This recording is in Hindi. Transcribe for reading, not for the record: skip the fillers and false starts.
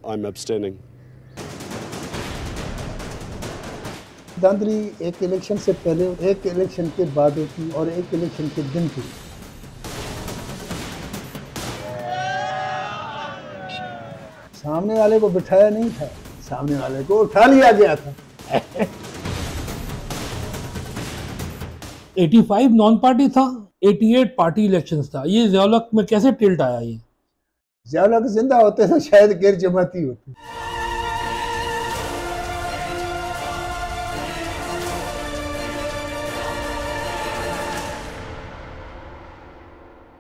I'm abstaining. धांधली एक इलेक्शन से पहले, एक इलेक्शन के बाद होती और एक इलेक्शन के दिन थी। सामने वाले को बिठाया नहीं था, सामने वाले को उठा लिया गया था। 85 नॉन पार्टी था, 88 पार्टी इलेक्शंस था। ये ज़ियाउल हक में कैसे टिल्ट आया? ये ज़ियाउल हक जिंदा होते तो शायद गैर जमाती होती।